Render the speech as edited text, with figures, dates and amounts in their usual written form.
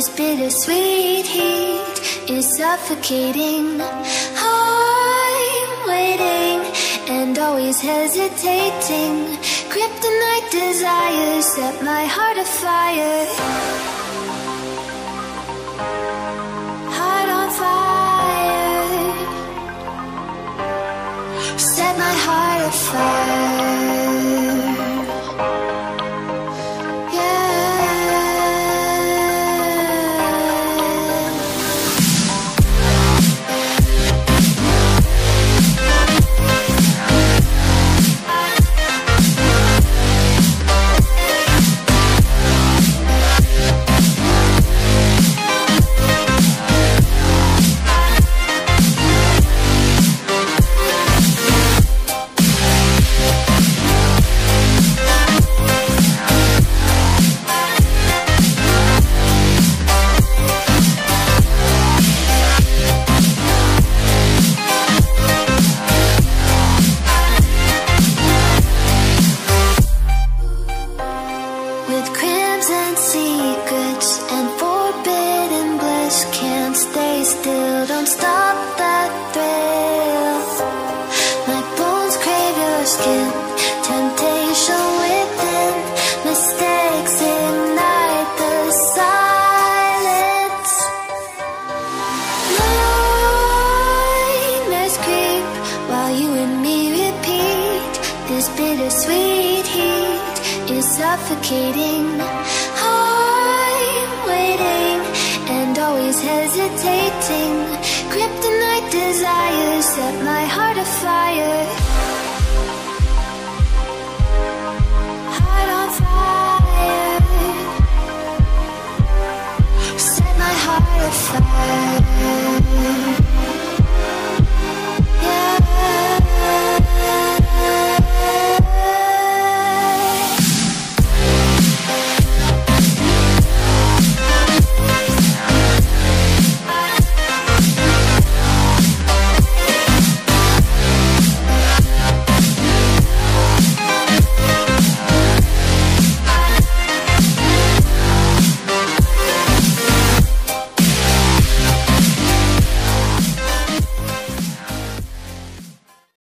This bittersweet heat is suffocating. I'm waiting and always hesitating. Kryptonite desires set my heart afire. Heart on fire. Set my heart afire. Bittersweet heat is suffocating. I'm waiting and always hesitating. Kryptonite desires set my heart afire.